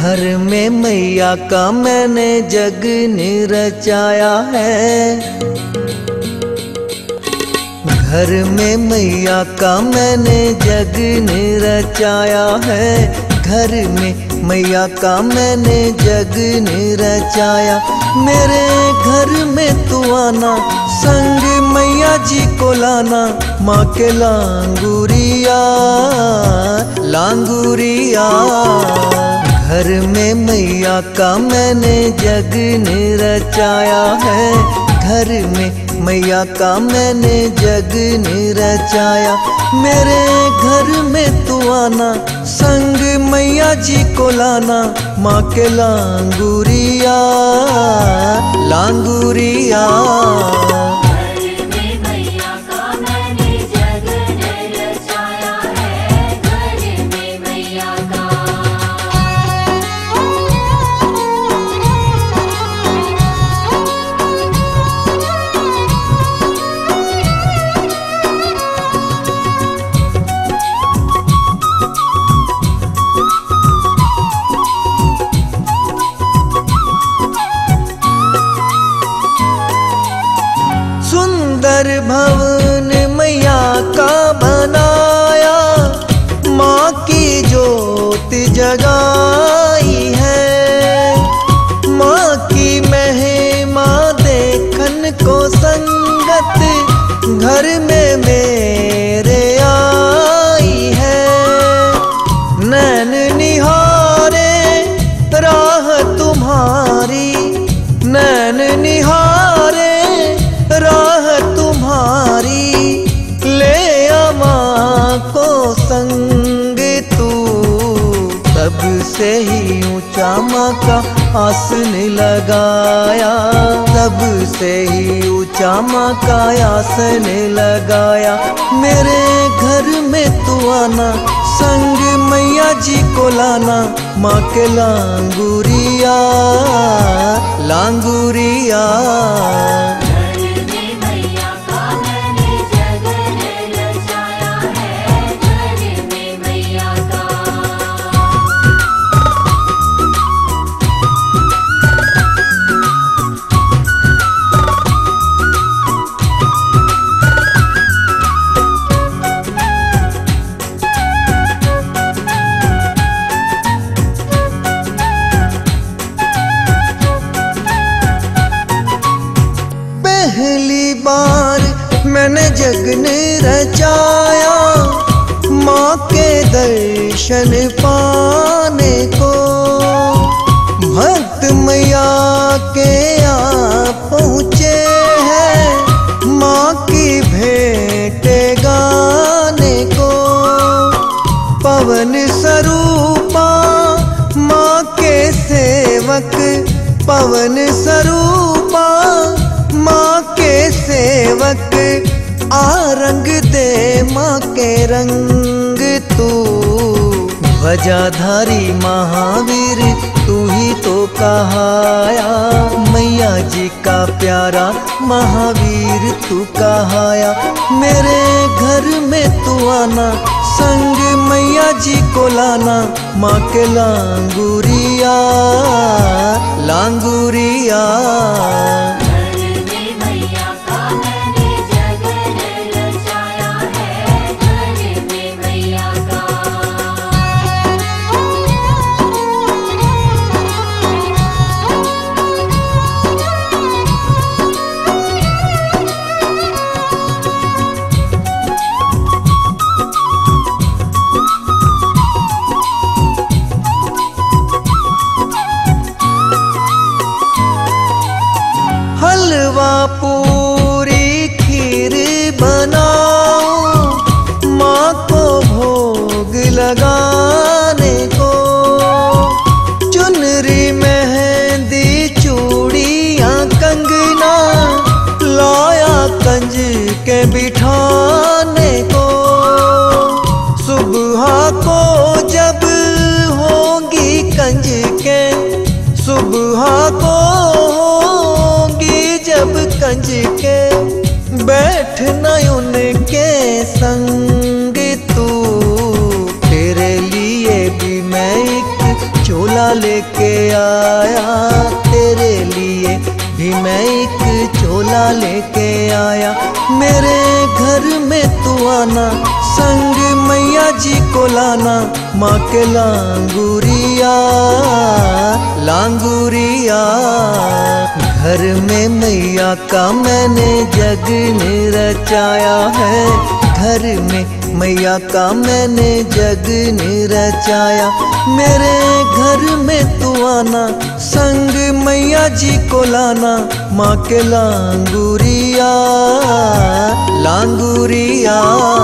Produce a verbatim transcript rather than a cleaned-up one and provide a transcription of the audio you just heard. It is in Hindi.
घर में मैया का मैंने जग रचाया है। घर में मैया का मैंने जग रचाया है। घर में मैया का मैंने जग रचाया। मेरे घर में तू आना, संग मैया जी को लाना। माँ के लांगुरिया लांगुरिया। घर में मैया का मैंने जग रचाया है। घर में मैया का मैंने जग रचाया। मेरे घर में तू आना, संग मैया जी को लाना। माँ के लांगुरिया लांगुरिया। सुंदर भवन मैया का बनाया। माँ की ज्योत जगाई है। माँ की महिमा देखन को संगत घर में मेरे आई है। नैन निहारे राह तुम्हारी, नैन निहारे राह तुम्हारी। ले आ माँ को संग तू, तब से ही ऊंचा माँ का आसन लगाया। तब से ही ऊंचा माँ का आसन लगाया। मेरे घर में तू आना, संग मैया जी को लाना। माँ के लांगुरिया लांगुरिया। पहली बार मैंने जग रचाया। माँ के दर्शन पाने को भक्त मैया के आ पहुँचे हैं। माँ की भेंट गाने को पवन स्वरूपा माँ के सेवक। पवन स्वरूपा माँ के सेवक। आ रंग दे माँ के रंग तू। ध्वजाधारी महावीर तू ही तो कहाया। मैया जी का प्यारा महावीर तू कहाया। मेरे घर में तू आना, संग मैया जी को लाना। माँ के लांगुरिया लांगुरिया। हलवा पूरी खीर बनाओ, माँ को भोग लगाने को। चुनरी मेहंदी चूड़ियाँ कंगना लाया कंज के बिठाने को। सुबह को जब होगी कंज के, सुबह को जब कंज के बैठना उनके संग तू। तेरे लिए भी मैं एक चोला झोला लेके आया, तेरे लिए भी मैं एक झोला लेके आया। मेरे घर में तू आना, संग मैया जी को लाना, माँ के लांगुरिया लांगुरिया। घर में मैया का मैंने जगन रचाया है, घर में मैया का मैंने जगन रचाया। मेरे घर में तू आना, संग मैया जी को लाना, माँ के लांगुरिया लांगुरिया।